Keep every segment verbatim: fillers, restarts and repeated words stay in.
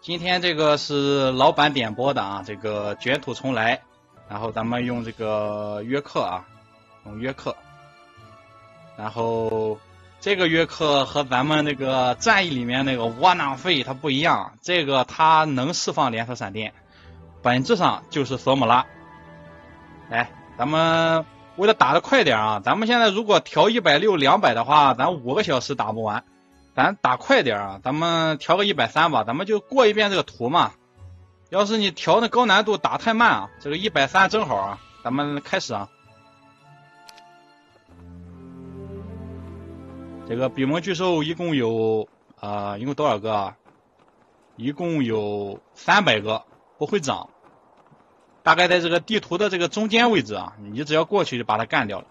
今天这个是老板点播的啊，这个卷土重来，然后咱们用这个约克啊，用约克，然后这个约克和咱们那个战役里面那个窝囊废它不一样，这个它能释放连锁闪电，本质上就是索姆拉。来，咱们为了打得快点啊，咱们现在如果调一百六、两百的话，咱五个小时打不完。咱打快点啊，咱们调个一百三吧，咱们就过一遍这个图嘛。要是你调那高难度打太慢啊，这个一百三正好啊，咱们开始啊。这个比蒙巨兽一共有啊、呃，一共多少个啊？一共有三百个，不会长。大概在这个地图的这个中间位置啊，你只要过去就把它干掉了。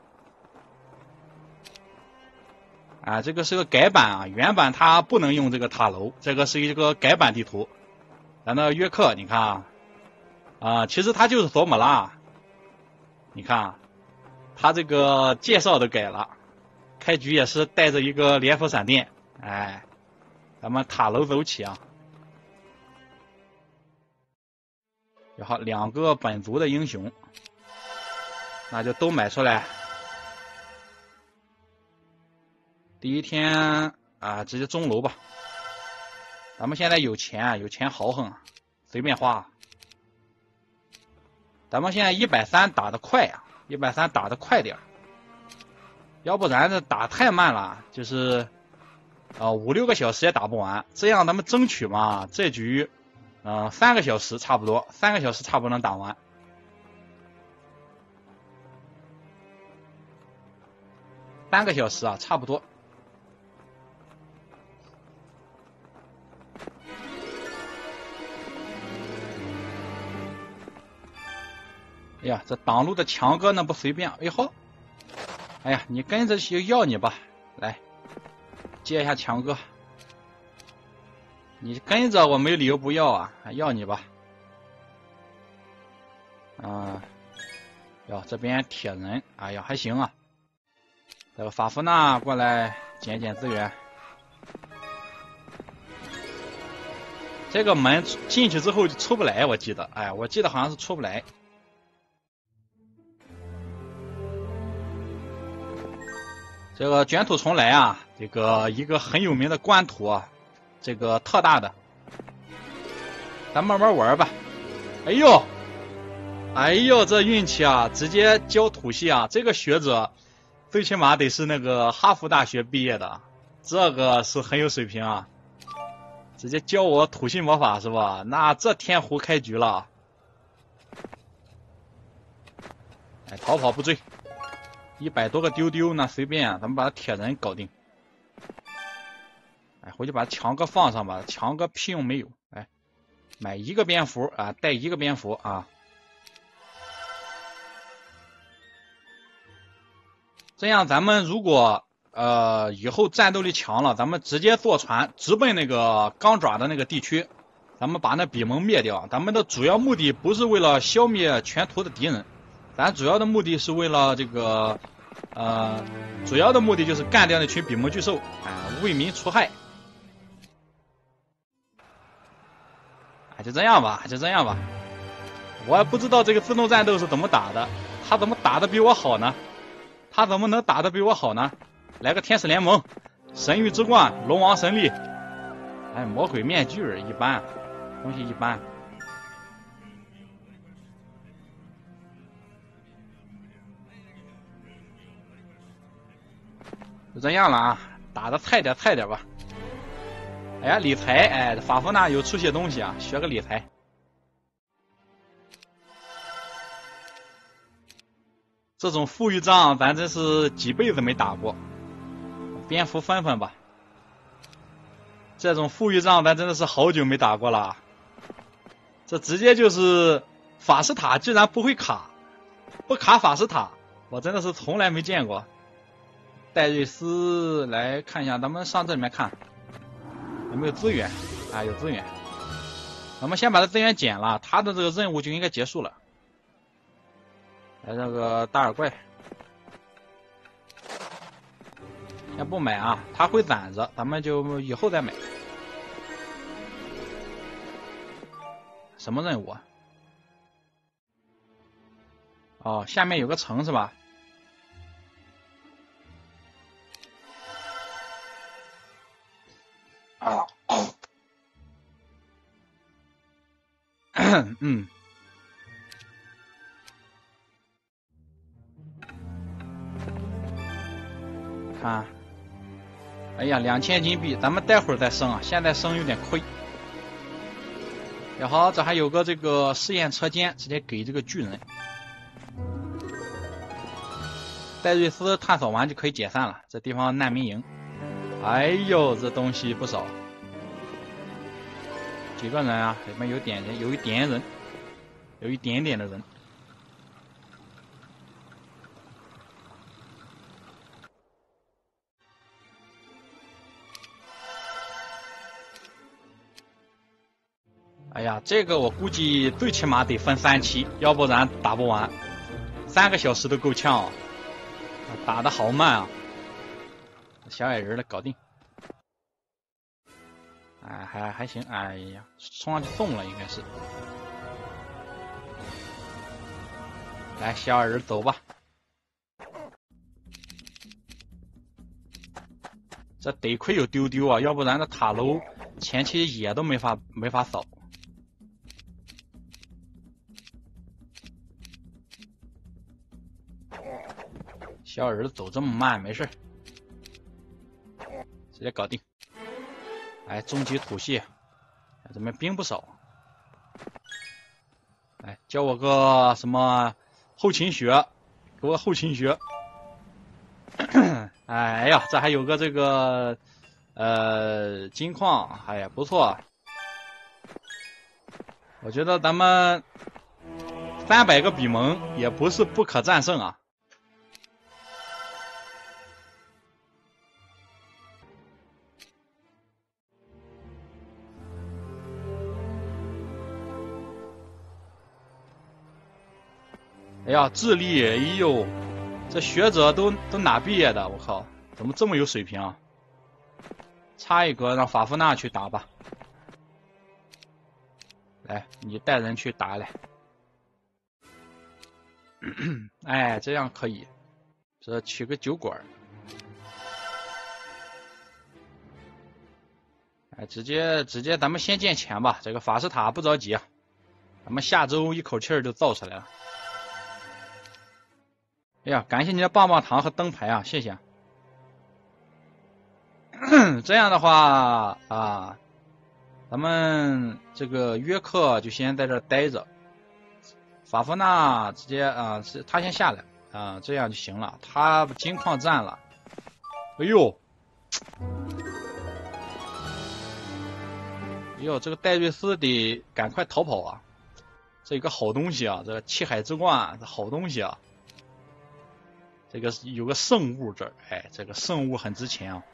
啊，这个是个改版啊，原版它不能用这个塔楼，这个是一个改版地图。咱的约克，你看啊，啊，其实它就是索姆拉。你看，它这个介绍都改了，开局也是带着一个连锁闪电。哎，咱们塔楼走起啊！然后两个本族的英雄，那就都买出来。第一天啊，直接中楼吧。咱们现在有钱，有钱豪横，随便花。咱们现在一百三打得快啊，一百三打得快点，要不然这打太慢了，就是啊五六个小时也打不完。这样咱们争取嘛，这局嗯、呃、三个小时差不多，三个小时差不多能打完。三个小时啊，差不多。哎呀，这挡路的强哥那不随便，哎呦，哎呀，你跟着就要你吧，来接一下强哥，你跟着我没理由不要啊，要你吧。啊，哟，这边铁人，哎呀还行啊。这个法夫纳过来捡捡资源。这个门进去之后就出不来，我记得，哎，我记得好像是出不来。这个卷土重来啊，这个一个很有名的官图啊，这个特大的，咱慢慢玩吧。哎呦，哎呦，这运气啊，直接教土系啊，这个学者最起码得是那个哈佛大学毕业的，这个是很有水平啊，直接教我土系魔法是吧？那这天胡开局了。哎，逃跑不追。一百多个丢丢，那随便啊，咱们把铁人搞定。哎，回去把强哥放上吧，强哥屁用没有。哎，买一个蝙蝠啊，带一个蝙蝠啊。这样咱们如果呃以后战斗力强了，咱们直接坐船直奔那个钢爪的那个地区，咱们把那比蒙灭掉。咱们的主要目的不是为了消灭全图的敌人。咱主要的目的是为了这个，呃，主要的目的就是干掉那群比蒙巨兽，啊、呃，为民除害。哎，就这样吧，就这样吧。我也不知道这个自动战斗是怎么打的，他怎么打的比我好呢？他怎么能打的比我好呢？来个天使联盟，神域之冠，龙王神力。哎，魔鬼面具一般，东西一般。就这样了啊，打的菜点菜点吧。哎呀，理财，哎，法夫纳有出些东西啊，学个理财。这种富裕仗，咱真是几辈子没打过。蝙蝠分分吧。这种富裕仗，咱真的是好久没打过了。这直接就是法师塔居然不会卡，不卡法师塔，我真的是从来没见过。戴瑞斯来看一下，咱们上这里面看有没有资源啊？有资源，咱们先把这资源捡了，他的这个任务就应该结束了。来这个大耳怪，先不买啊，他会攒着，咱们就以后再买。 什么任务啊？哦，下面有个城是吧？啊，嗯。看，哎呀，两千金币，咱们待会儿再升啊，现在升有点亏。也好，这还有个这个试验车间，直接给这个巨人。戴瑞斯探索完就可以解散了，这地方难民营。哎呦，这东西不少，几个人啊？里面有点人，有一点人，有一点点的人。哎呀，这个我估计最起码得分三期，要不然打不完，三个小时都够呛啊！打的好慢啊！小矮人的搞定，哎，还还行，哎呀，冲上去送了应该是。来，小矮人走吧。这得亏有丢丢啊，要不然这塔楼前期野都没法没法扫。小儿子走这么慢，没事，直接搞定。来，终极吐血，这边兵不少。来，教我个什么后勤学，给我后勤学。哎呀，这还有个这个呃金矿，哎呀不错。我觉得咱们三百个比蒙也不是不可战胜啊。哎呀，智力，哎呦，这学者都都哪毕业的？我靠，怎么这么有水平啊？差一个让法夫纳去打吧。来，你带人去打来。哎，这样可以。这取个酒馆。哎，直接直接，咱们先建钱吧。这个法师塔不着急啊，咱们下周一口气儿就造出来了。哎呀，感谢你的棒棒糖和灯牌啊，谢谢。这样的话啊，咱们这个约克就先在这待着，法夫纳直接啊，是他先下来啊，这样就行了。他金矿占了，哎呦，哎呦，这个戴瑞斯得赶快逃跑啊！这有个好东西啊，这个气海之冠，这好东西啊。这个有个圣物这儿，哎，这个圣物很值钱啊。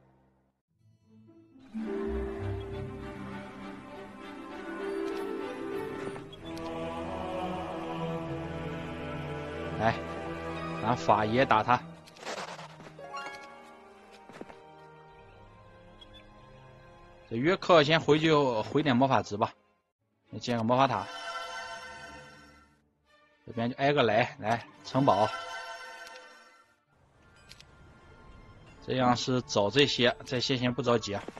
来，咱法爷打他。这约克先回去回点魔法值吧，建个魔法塔。这边就挨个来，来城堡。这样是找这些，这些先不着急啊。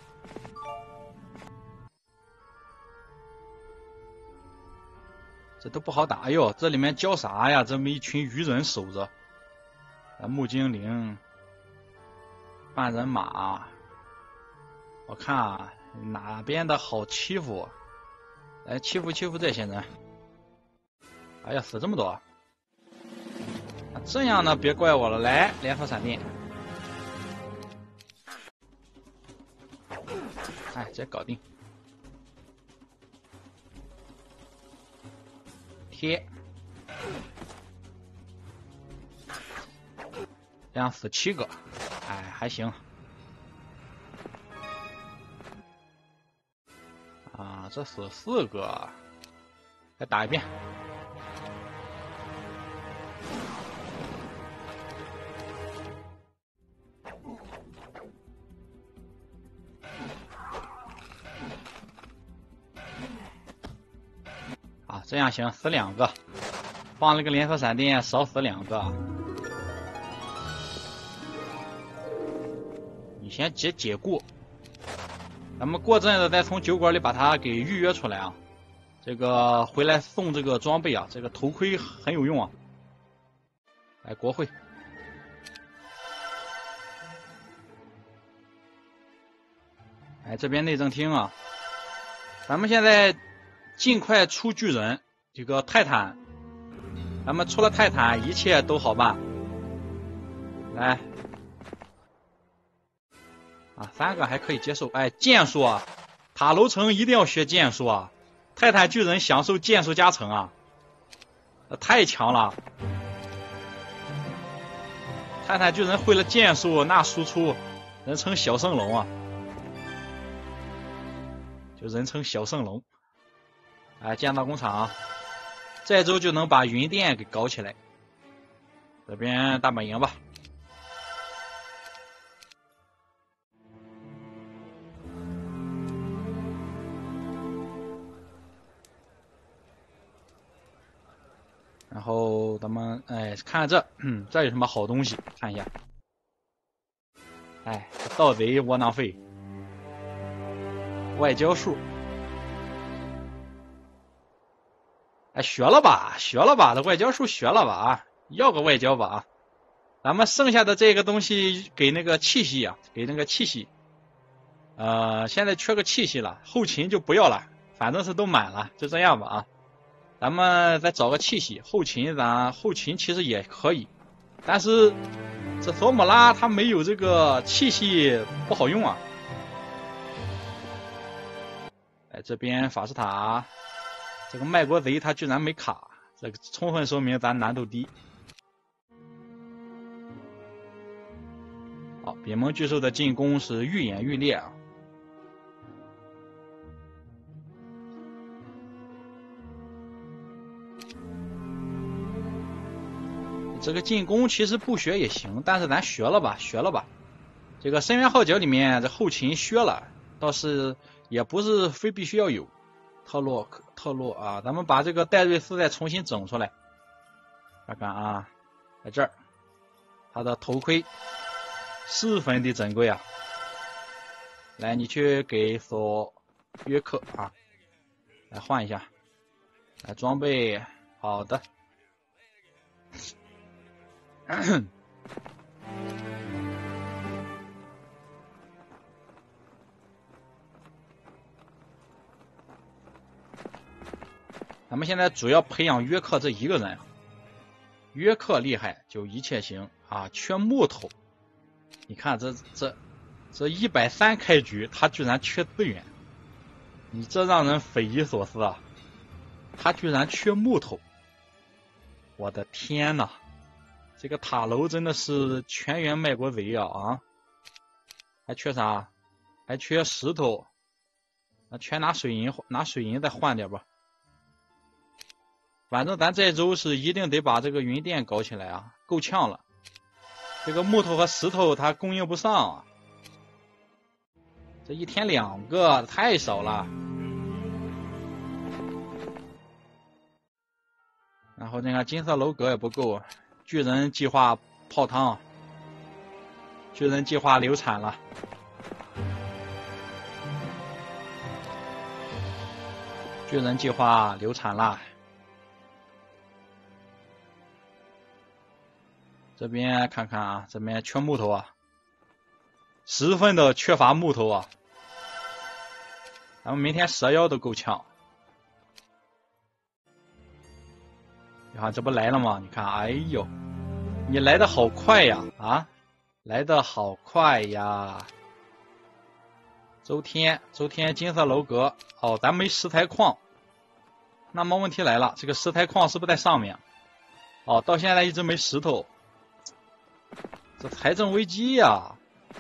这都不好打，哎呦，这里面教啥呀？这么一群鱼人守着，啊，木精灵、半人马，我看啊，哪边的好欺负？来欺负欺负这些人。哎呀，死这么多！啊、这样呢，别怪我了。来，连发闪电。哎，直接搞定。贴。这样死七个，哎，还行。啊，这死四个，再打一遍。 啊，这样行，死两个，放了个连锁闪电，少死两个。你先解解雇，咱们过阵子再从酒馆里把它给预约出来啊。这个回来送这个装备啊，这个头盔很有用啊。来，国会。哎，这边内政厅啊，咱们现在尽快出巨人，这个泰坦，咱们出了泰坦，一切都好办。来，啊，三个还可以接受。哎，剑术啊，塔楼城一定要学剑术啊，泰坦巨人享受剑术加成啊，太强了。泰坦巨人会了剑术，那输出人称小圣龙啊。就人称小圣龙，哎，建造工厂，这周就能把云电给搞起来。这边大本营吧。然后咱们哎看看这，嗯，这有什么好东西？看一下。哎，盗贼窝囊废。外交术，哎，学了吧，学了吧，这外交术学了吧啊，要个外交吧啊。咱们剩下的这个东西给那个气息啊，给那个气息。呃，现在缺个气息了，后勤就不要了，反正是都满了，就这样吧啊。咱们再找个气息，后勤咱后勤其实也可以，但是这索姆拉它没有这个气息不好用啊。哎，这边法师塔，这个卖国贼他居然没卡，这个充分说明咱难度低。好，比蒙巨兽的进攻是愈演愈烈啊。这个进攻其实不学也行，但是咱学了吧，学了吧。这个深渊号角里面这后勤削了，倒是。也不是非必须要有特洛特洛啊，咱们把这个戴瑞斯再重新整出来，看看啊，在这儿，他的头盔十分的珍贵啊。来，你去给索约克啊，来换一下，来装备，好的。咱们现在主要培养约克这一个人，约克厉害就一切行啊，缺木头。你看这这这一百三开局，他居然缺资源，你这让人匪夷所思啊！他居然缺木头，我的天呐，这个塔楼真的是全员卖国贼啊啊！还缺啥？还缺石头，那全拿水银拿水银再换点吧。反正咱这周是一定得把这个云电搞起来啊，够呛了。这个木头和石头它供应不上啊，这一天两个太少了。然后那个金色楼阁也不够，巨人计划泡汤，巨人计划流产了。巨人计划流产了。这边看看啊，这边缺木头啊，十分的缺乏木头啊。咱们明天蛇妖都够呛。你看这不来了吗？你看，哎呦，你来的好快呀啊，来的好快呀。周天，周天金色楼阁，哦，咱没石材矿。那么问题来了，这个石材矿是不是在上面？哦，到现在一直没石头。这财政危机呀！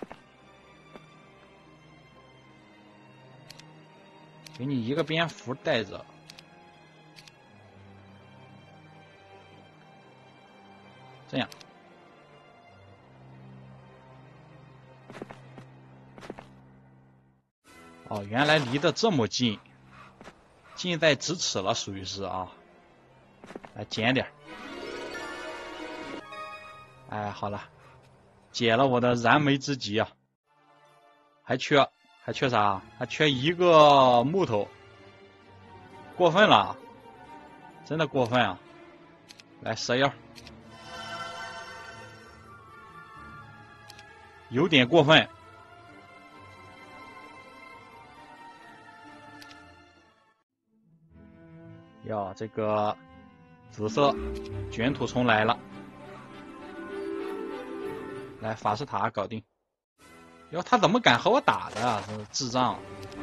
给你一个蝙蝠带着，这样。哦，原来离得这么近， 近在咫尺了，属于是啊。来捡点。哎，好了，解了我的燃眉之急啊！还缺还缺啥？还缺一个木头，过分了，真的过分啊！来蛇妖，有点过分。哟，这个紫色卷土重来了。来，法师塔搞定。哟，他怎么敢和我打的啊？这是智障！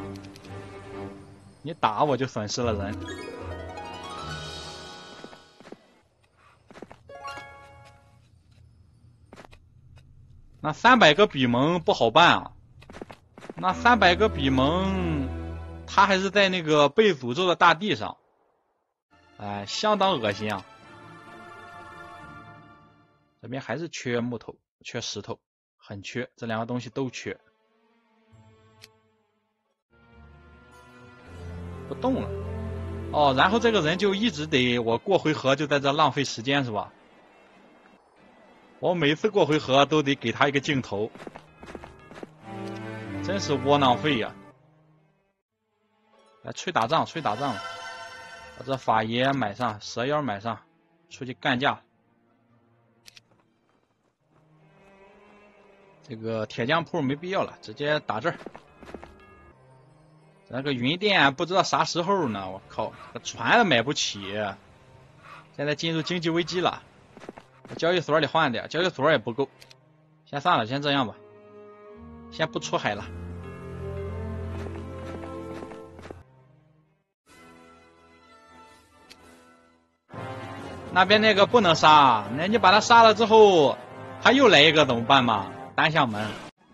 你打我就损失了人。那三百个比蒙不好办啊！那三百个比蒙，他还是在那个被诅咒的大地上，哎，相当恶心啊！这边还是缺木头，缺石头，很缺，这两个东西都缺。不动了。哦，然后这个人就一直得我过回合就在这浪费时间是吧？我每次过回合都得给他一个镜头，真是窝囊废呀！来，吹打仗，吹打仗，把这法爷买上，蛇妖买上，出去干架。这个铁匠铺没必要了，直接打这儿。那个云店不知道啥时候呢，我靠，船都买不起，现在进入经济危机了。交易所里换点，交易所也不够，先算了，先这样吧，先不出海了。那边那个不能杀，那你把他杀了之后，他又来一个怎么办嘛？单向门。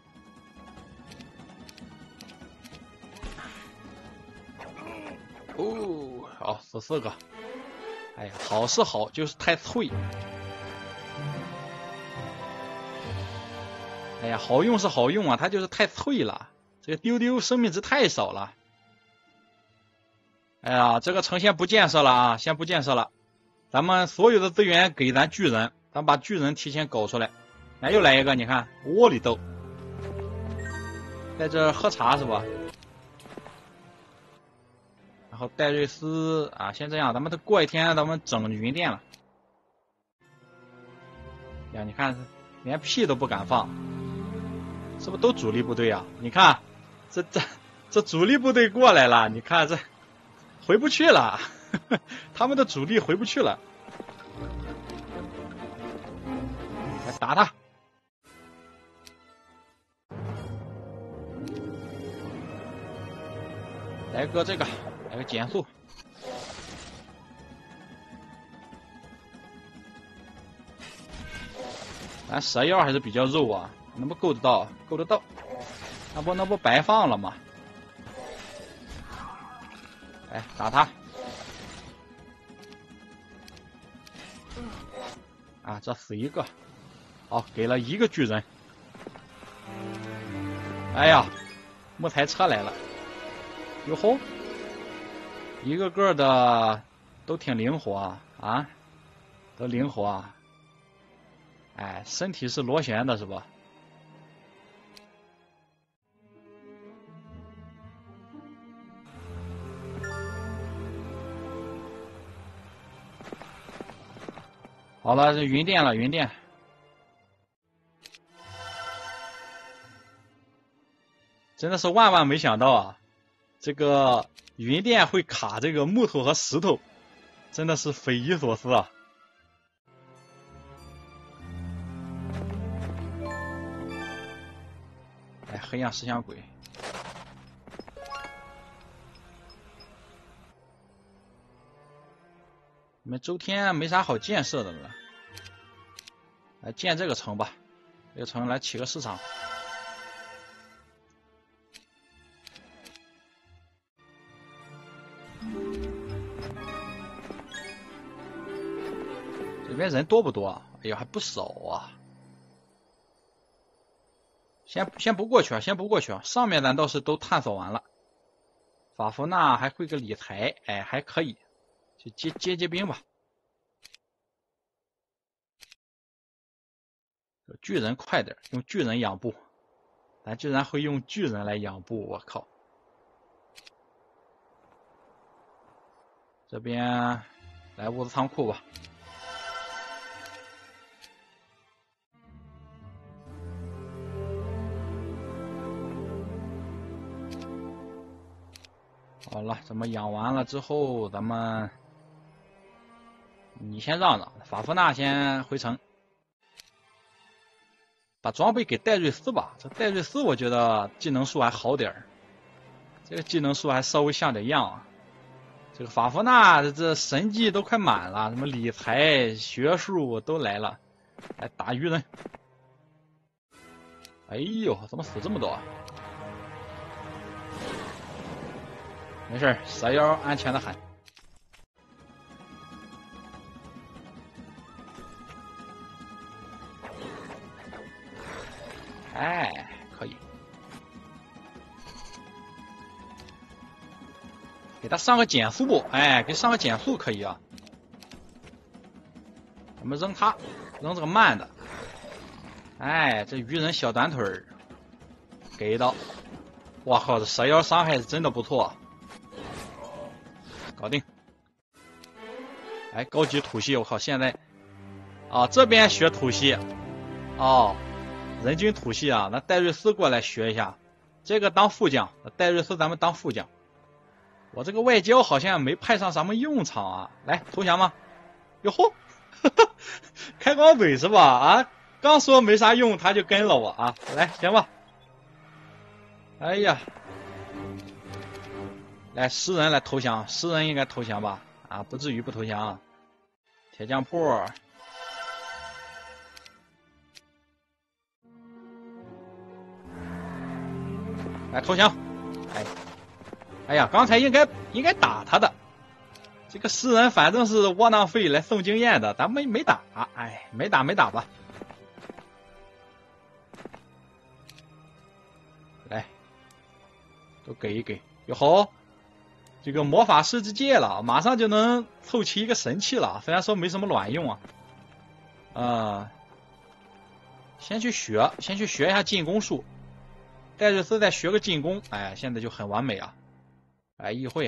哦，好，十四个。哎呀，好是好，就是太脆。哎呀，好用是好用啊，它就是太脆了，这个丢丢生命值太少了。哎呀，这个城先不建设了啊，先不建设了，咱们所有的资源给咱巨人，咱把巨人提前搞出来。哎，又来一个，你看窝里斗，在这喝茶是吧？然后戴瑞斯啊，先这样，咱们都过一天，咱们整云店了。呀，你看，连屁都不敢放。是不是都主力部队啊？你看，这这这主力部队过来了，你看这回不去了，呵呵，他们的主力回不去了。来打他！来个这个，来个减速。咱蛇妖还是比较肉啊。能不够得到？够得到，那不那不白放了吗？哎，打他！啊，这死一个，好，给了一个巨人。哎呀，木材车来了，哟吼，一个个的都挺灵活啊，啊，都灵活啊。哎，身体是螺旋的是吧？好了，这云店了，云店。真的是万万没想到啊！这个云店会卡这个木头和石头，真的是匪夷所思啊！哎，黑暗石像鬼。你们周天没啥好建设的了，来建这个城吧，这个城来起个市场。这边人多不多啊？哎呦，还不少啊！先先不过去啊，先不过去啊，上面咱倒是都探索完了， 法芙娜还会个理财，哎，还可以，就接接接兵吧。巨人快点，用巨人养步，咱居然会用巨人来养步，我靠！这边来物资仓库吧。好了，咱们养完了之后，咱们你先让让，法芙娜先回城，把装备给戴瑞斯吧。这戴瑞斯我觉得技能树还好点儿，这个技能树还稍微像点样啊。这个法芙娜这神技都快满了，什么理财、学术都来了，来打鱼人。哎呦，怎么死这么多啊？没事，蛇妖安全的很。哎，可以，给他上个减速，哎，给上个减速可以啊。咱们扔他，扔这个慢的。哎，这鱼人小短腿儿，给一刀。哇靠，这蛇妖伤害是真的不错。搞定！哎，高级吐息，我靠！现在啊，这边学吐息，哦，人均吐息啊，那戴瑞斯过来学一下，这个当副将，戴瑞斯咱们当副将。我这个外交好像没派上什么用场啊，来投降吗？哟吼，开光嘴是吧？啊，刚说没啥用，他就跟了我啊，来行吧。哎呀。来，诗人来投降，诗人应该投降吧？啊，不至于不投降。铁匠铺，来投降。哎，哎呀，刚才应该应该打他的。这个诗人反正是窝囊废来送经验的，咱没没打，哎，没打没打吧。来，都给一给，哟吼。这个魔法师之戒了，马上就能凑齐一个神器了。虽然说没什么卵用啊，啊、呃，先去学，先去学一下进攻术。戴瑞斯再学个进攻，哎，现在就很完美啊！哎，议会，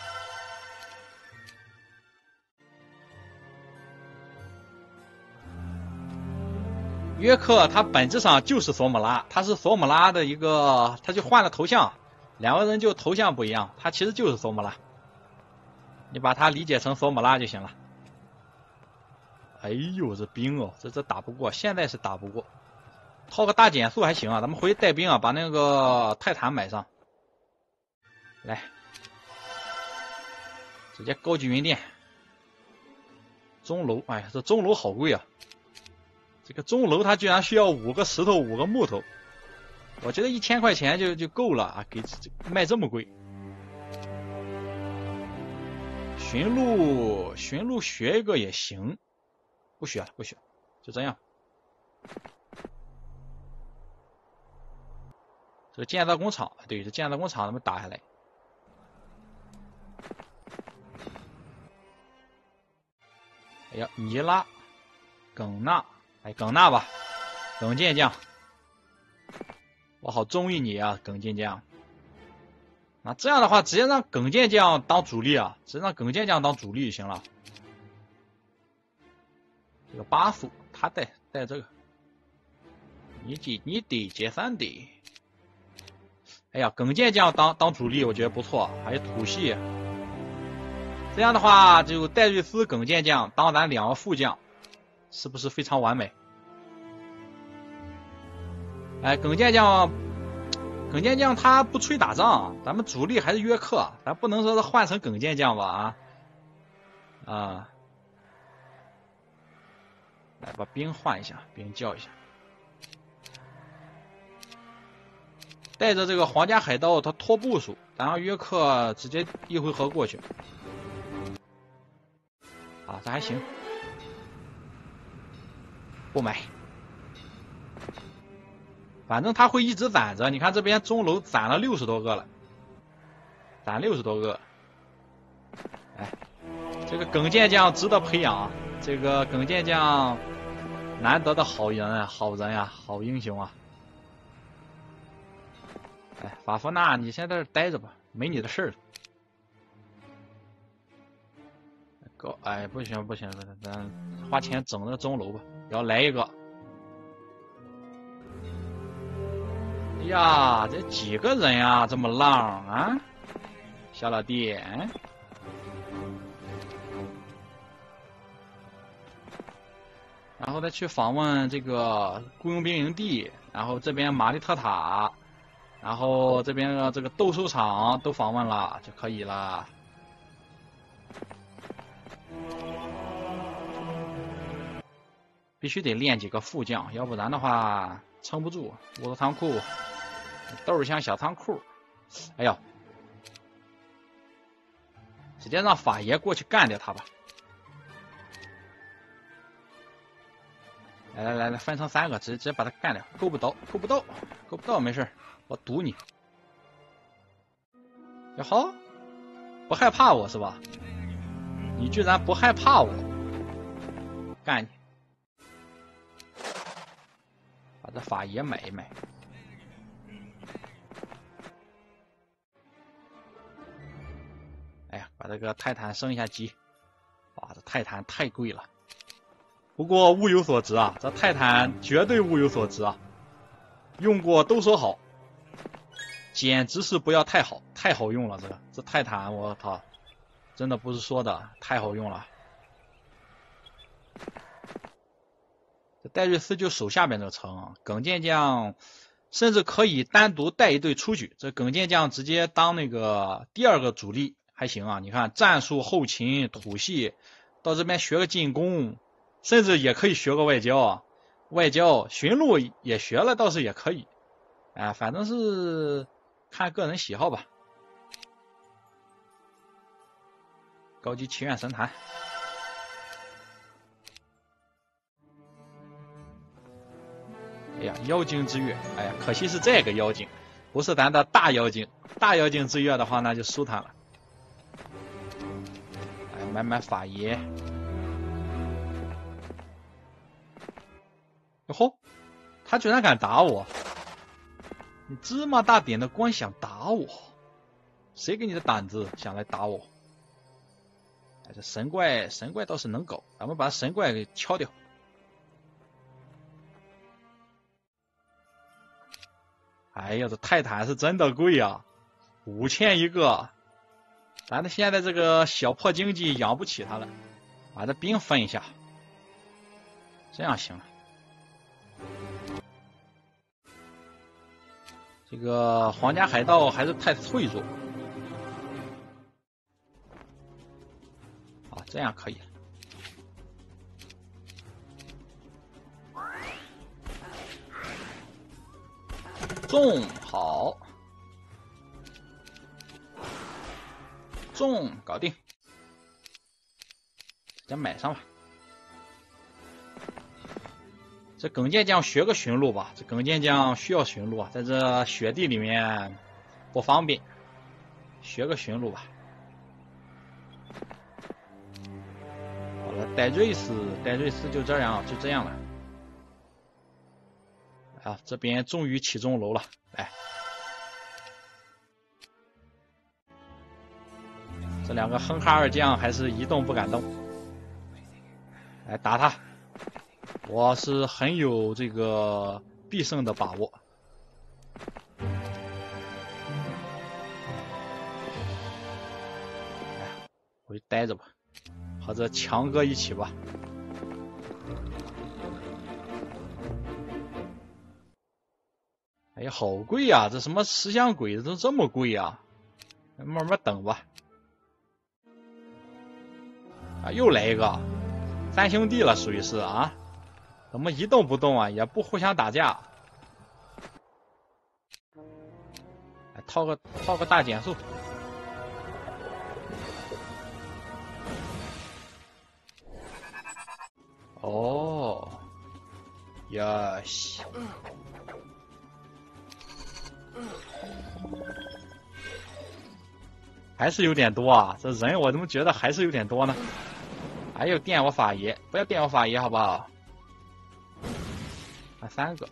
约克他本质上就是索姆拉，他是索姆拉的一个，他就换了头像。两个人就头像不一样，他其实就是索姆拉，你把他理解成索姆拉就行了。哎呦，这兵哦，这这打不过，现在是打不过。套个大减速还行啊，咱们回去带兵啊，把那个泰坦买上。来，直接高级云殿。钟楼，哎呀，这钟楼好贵啊！这个钟楼它居然需要五个石头，五个木头。我觉得一千块钱就就够了啊，给卖这么贵。驯鹿，驯鹿学一个也行，不学了，不学，就这样。这个建造工厂，对，这建造工厂咱们打下来。哎呀，尼拉，耿纳，哎，耿纳吧，耿健将。我好中意你啊，耿健将。那这样的话，直接让耿健将当主力啊，直接让耿健将当主力就行了。这个巴苏他带带这个，你得你得解散的。哎呀，耿健将当当主力，我觉得不错，还有土系。这样的话，就戴瑞斯、耿健将当咱两个副将，是不是非常完美？哎，耿健将，耿健将他不出去打仗，咱们主力还是约克，咱不能说是换成耿健将吧啊啊！来把兵换一下，兵叫一下，带着这个皇家海盗他拖部署，咱让约克直接一回合过去。啊，这还行，不买。反正他会一直攒着，你看这边钟楼攒了六十多个了， 攒六十多个。哎，这个耿健将值得培养，这个耿健将难得的好人啊，好人呀、啊，好英雄啊！哎，法夫纳，你先在这待着吧，没你的事儿。够，哎，不行不行，咱花钱整那个钟楼吧，要来一个。哎呀，这几个人呀，这么浪啊，小老弟。哎然后再去访问这个雇佣兵营地，然后这边马利特塔，然后这边的这个斗兽场都访问了就可以了。必须得练几个副将，要不然的话撑不住。乌头仓库，豆香小仓库，哎呦，直接让法爷过去干掉他吧。来来来来，分成三个，直接直接把他干掉。够不到，够不到，够不到，没事，我堵你。哟好，不害怕我是吧？你居然不害怕我，干你！把这法爷买一买。哎呀，把这个泰坦升一下级。哇，这泰坦太贵了。不过物有所值啊，这泰坦绝对物有所值啊！用过都说好，简直是不要太好，太好用了。这个这泰坦，我操，真的不是说的，太好用了。这戴瑞斯就守下边这个城，耿健将甚至可以单独带一队出去。这耿健将直接当那个第二个主力还行啊！你看战术、后勤、土系，到这边学个进攻。甚至也可以学个外交啊，外交驯鹿也学了，倒是也可以，哎，反正是看个人喜好吧。高级祈愿神坛，哎呀，妖精之月，哎呀，可惜是这个妖精，不是咱的大妖精。大妖精之月的话，那就舒坦了。哎，买买法爷。哟吼，他居然敢打我！你芝麻大点的光想打我，谁给你的胆子想来打我？哎，这神怪神怪倒是能搞，咱们把神怪给敲掉。哎呀，这泰坦是真的贵啊，五千一个，咱的现在这个小破经济养不起他了，把这兵分一下，这样行了。这个皇家海盗还是太脆弱啊，这样可以。中好，中搞定，直接买上吧。这耿健将学个驯鹿吧，这耿健将需要驯鹿啊，在这雪地里面不方便，学个驯鹿吧。好了，戴瑞斯，戴瑞斯就这样，就这样了。啊，这边终于起钟楼了，来，这两个哼哈二将还是一动不敢动，来打他。我是很有这个必胜的把握。哎呀，回去待着吧，和这强哥一起吧。哎呀，好贵呀！这什么石像鬼都这么贵呀？慢慢等吧。啊，又来一个，三兄弟了，属于是啊。怎么一动不动啊？也不互相打架。来套个套个大减速。哦，呀西。 还是有点多啊！这人我怎么觉得还是有点多呢？还有电我法爷，不要电我法爷好不好？啊，三个。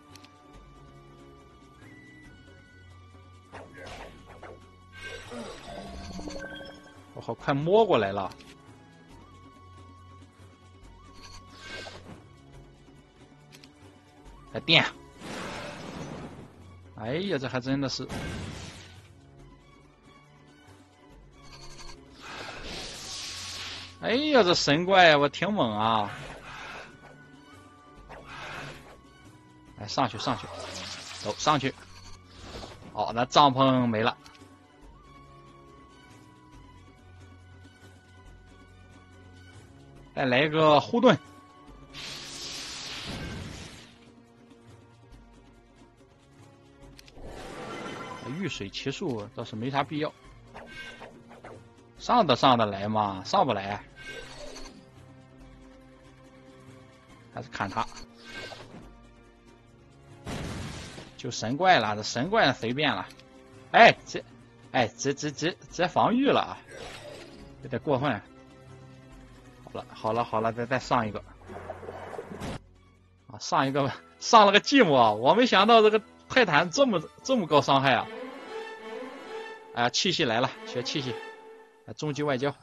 我好，快摸过来了。来电！哎呀，这还真的是。哎呀，这神怪我挺猛啊！来上去上去，走上去。好，那帐篷没了。再来一个护盾。遇水奇术倒是没啥必要。上得上得来吗？上不来。还是砍他。就神怪了，这神怪随便了。哎，这，哎，直直直直防御了，有点过分。好了，好了，好了，再再上一个。啊，上一个上了个寂寞，我没想到这个泰坦这么这么高伤害啊！哎呀，气息来了，学气息。终极外交。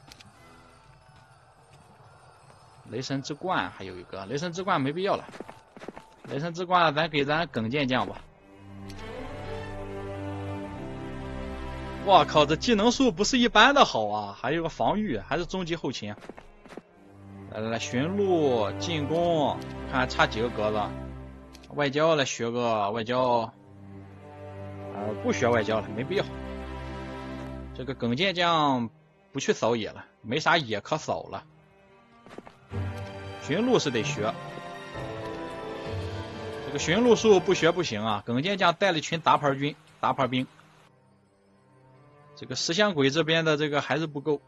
雷神之冠还有一个，雷神之冠没必要了。雷神之冠咱给咱耿健将吧。我靠，这技能数不是一般的好啊！还有个防御，还是终极后勤。来来来，寻路进攻，看差几个格子。外交来学个外交，呃，不学外交了，没必要。这个耿健将不去扫野了，没啥野可扫了。寻路是得学，这个寻路术不学不行啊！耿健将带了一群杂牌军、杂牌兵，这个石像鬼这边的这个还是不够，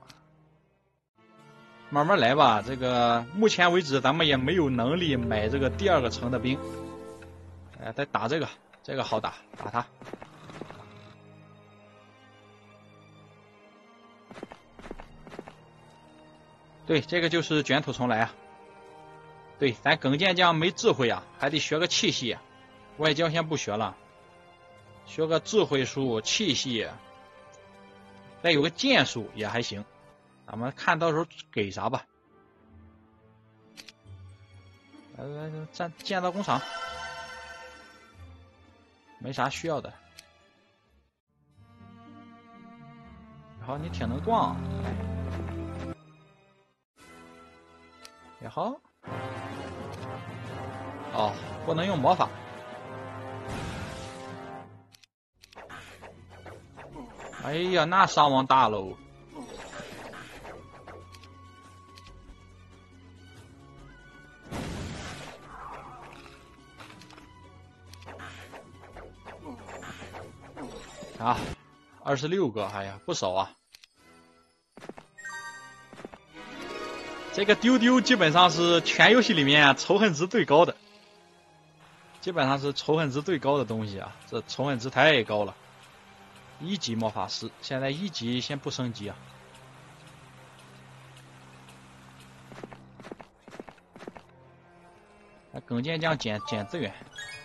慢慢来吧。这个目前为止咱们也没有能力买这个第二个城的兵，哎，再打这个，这个好打，打他。对，这个就是卷土重来啊。对，咱耿健将没智慧啊，还得学个气息。外交先不学了，学个智慧术、气息，再有个剑术也还行。咱们看到时候给啥吧。来来来，战建造工厂，没啥需要的。好，你挺能逛，也好。哦，不能用魔法。哎呀，那伤亡大喽！啊，二十六个，哎呀，不少啊！这个丢丢基本上是全游戏里面仇恨值最高的。基本上是仇恨值最高的东西啊，这仇恨值太高了。一级魔法师，现在一级先不升级啊。耿健将捡捡资源。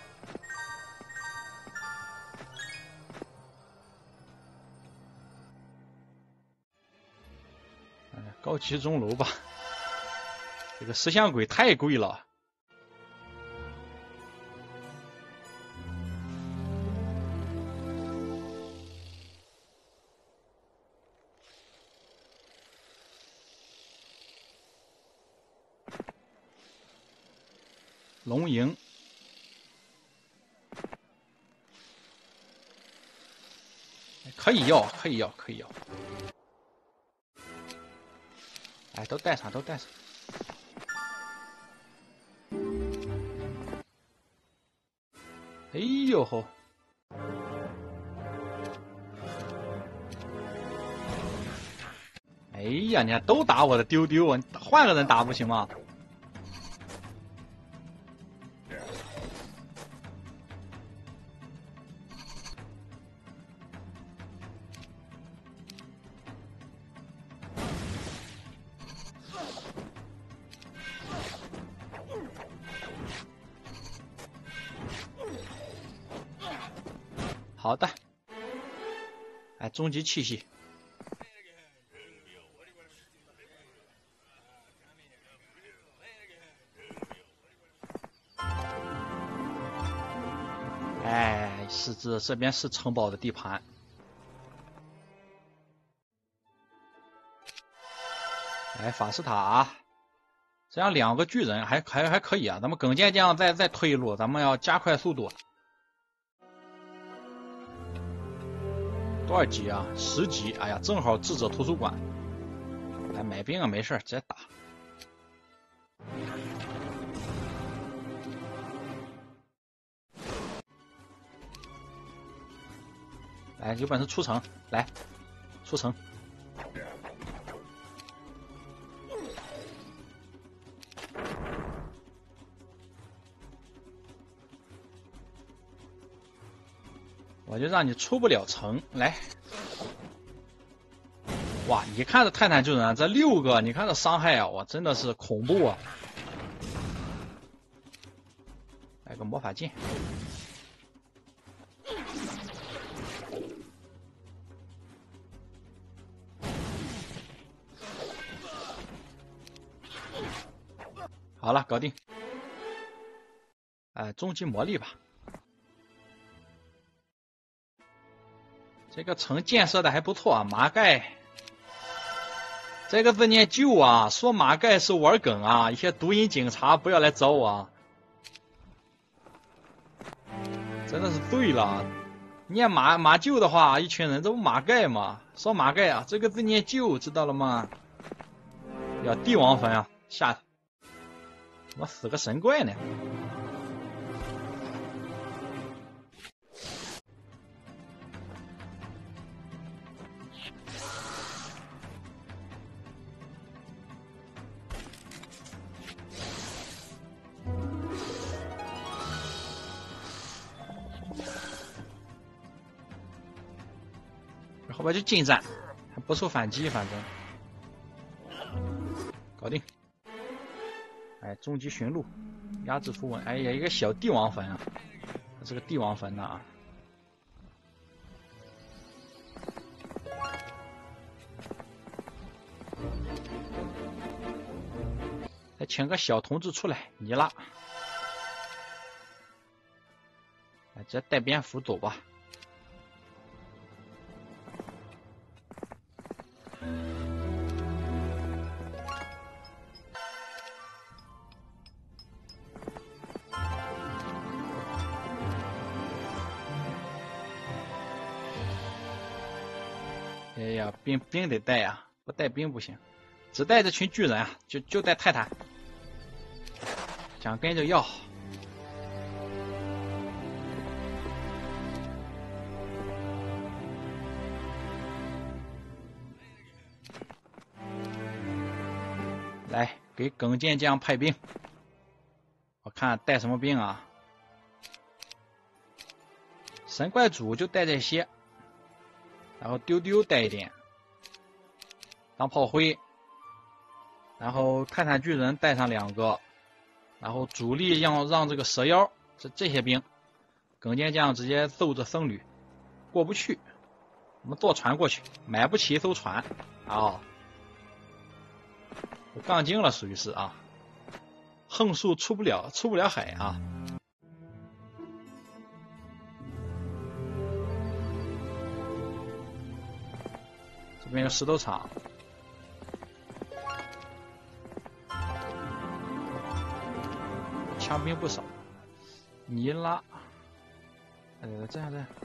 高级钟楼吧，这个石像鬼太贵了。龙营，可以要，可以要，可以要。哎，都带上，都带上。哎呦吼！哎呀，你看都打我的丢丢啊，换个人打不行吗？ 好的。哎，终极气息。哎，是这这边是城堡的地盘。哎，法师塔，这样两个巨人还还还可以啊。咱们耿健将再再退一路，咱们要加快速度。多少级啊？十级。哎呀，正好智者图书馆。来买兵啊，没事，直接打。来，有本事出城，来，出城。我就让你出不了城，来。哇，你看这泰坦巨人这六个，你看这伤害啊，哇，真的是恐怖啊！来个魔法剑。好了，搞定。哎，终极魔力吧。这个城建设的还不错啊，麻盖。这个字念旧啊，说麻盖是玩梗啊，一些毒瘾警察不要来找我啊。真的是对了，念马马厩的话，一群人这不马盖吗？说马盖啊，这个字念旧，知道了吗？要帝王坟啊，吓他！怎么死个神怪呢？后边就近战，还不受反击，反正搞定。哎，终极驯鹿，压制符文。哎呀，一个小帝王坟啊，这是个帝王坟呐啊！再请个小同志出来，你啦！哎，直接带蝙蝠走吧。哎呀，兵兵得带呀，不带兵不行，只带这群巨人啊，就就带泰坦，想跟着要。来，给耿健将派兵，我看带什么兵啊？神怪主就带这些。然后丢丢带一点当炮灰，然后泰坦巨人带上两个，然后主力让让这个蛇妖这这些兵，耿健将直接揍着僧侣过不去，我们坐船过去，买不起一艘船啊、哦，杠精了属于是啊，横竖出不了出不了海啊。这边有石头场，枪兵不少。尼拉，呃，这样这样，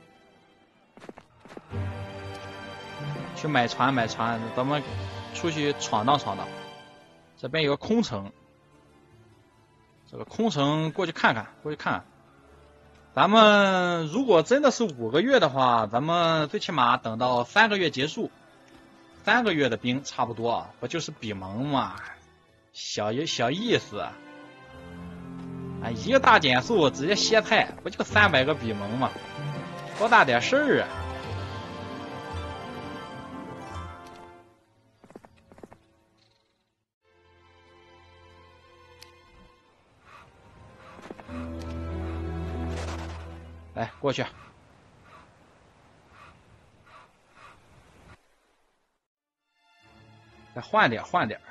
去买船买船，咱们出去闯荡闯荡。这边有个空城，这个空城过去看看，过去看看。咱们如果真的是五个月的话，咱们最起码等到三个月结束，三个月的兵差不多啊，不就是比盟嘛，小一小意思啊，一个大减速直接歇菜，不就三百个比盟嘛，多大点事儿啊！来过去， 再换点，换点，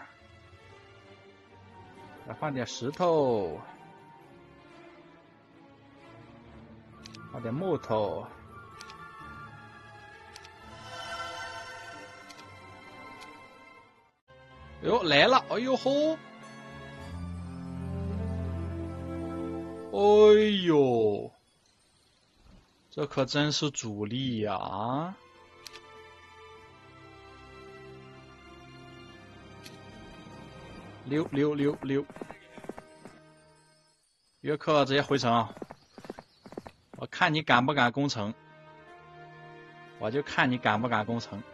再换点石头，换点木头。哟，来了！哎呦吼！哎呦，这可真是主力呀！啊！溜溜溜溜，约克直接回城，我看你敢不敢攻城，我就看你敢不敢攻城。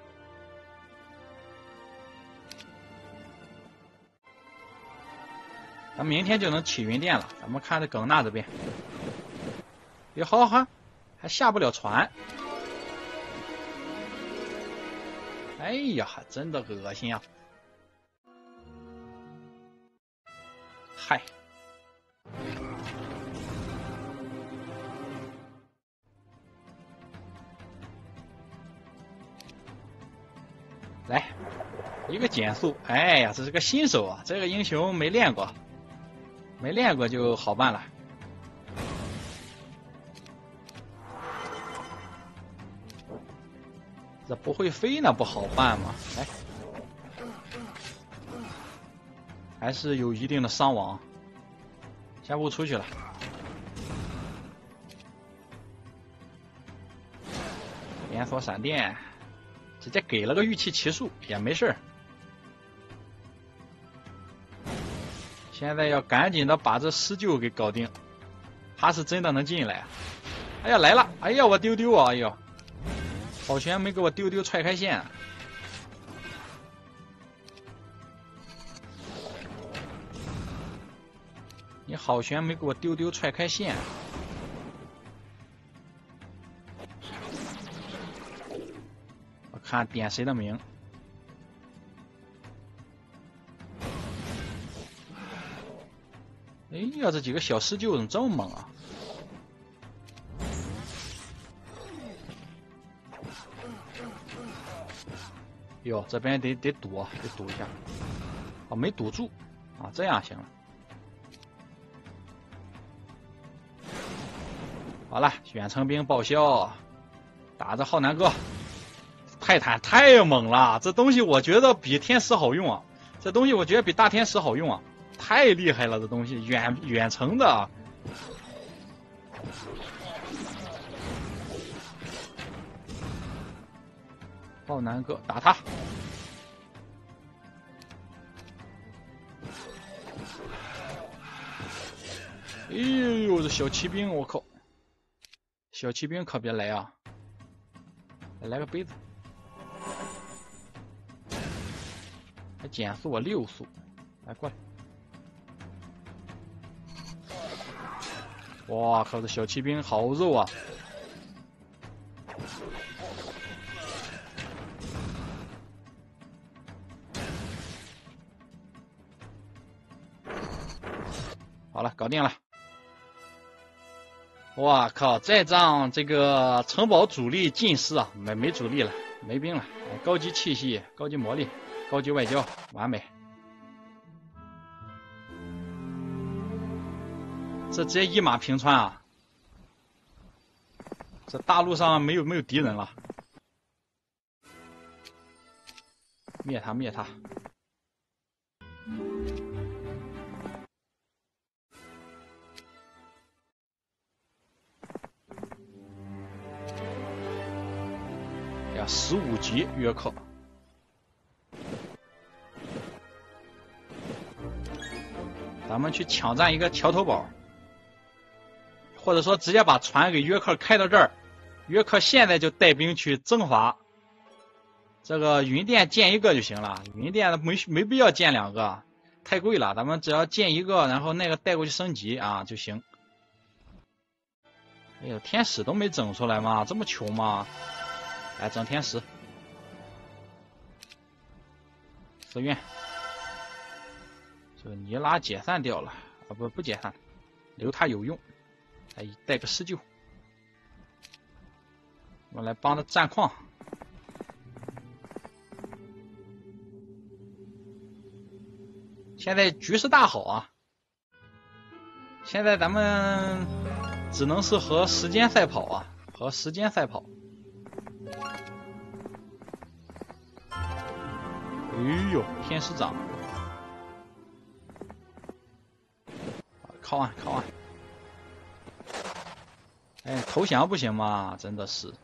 咱明天就能起云殿了，咱们看这耿纳这边，哟，好好，还下不了船。哎呀，真的恶心啊！嗨，来一个减速。哎呀，这是个新手啊，这个英雄没练过，没练过就好办了。这不会飞那不好办吗？来，还是有一定的伤亡。下步出去了，连锁闪电，直接给了个玉器奇术也没事。现在要赶紧的把这施救给搞定，他是真的能进来。哎呀，来了！哎呀，我丢丢啊！哎呦，好悬没给我丢丢踹开线。你好悬没给我丢丢踹开线。我看点谁的名。哎呀，这几个小施救怎么这么猛啊？哟，这边得得堵，得堵一下。哦，没堵住啊，这样行了。好了，远程兵报销，打着浩南哥，泰坦太猛了，这东西我觉得比天使好用啊，这东西我觉得比大天使好用啊，太厉害了，这东西远远程的。浩南哥打他，哎呦，这小骑兵，我靠！小骑兵可别来啊！来个杯子，还减速我六速，来过来！哇靠，这小骑兵好肉啊！好了，搞定了。哇靠！再仗这个城堡主力尽失啊，没没主力了，没兵了。高级气息，高级魔力，高级外交，完美。这直接一马平川啊！这大陆上没有没有敌人了，灭他灭他！十五级约克，咱们去抢占一个桥头堡，或者说直接把船给约克开到这儿，约克现在就带兵去征伐。这个云殿建一个就行了，云殿没没必要建两个，太贵了，咱们只要建一个，然后那个带过去升级啊就行。哎呦，天使都没整出来吗？这么穷吗？来整天使，寺院，这个尼拉解散掉了啊，不不解散，留他有用，来带个施救，我来帮他占矿。 现在局势大好啊！现在咱们只能是和时间赛跑啊，和时间赛跑。哎呦，天使长！靠岸，靠岸！哎，投降不行吗？真的是。